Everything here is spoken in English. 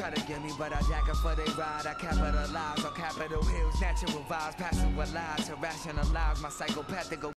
try to get me, but I jack it for they ride. I capitalize on Capitol Hills, natural vibes, passing with lies to rationalize my psychopathic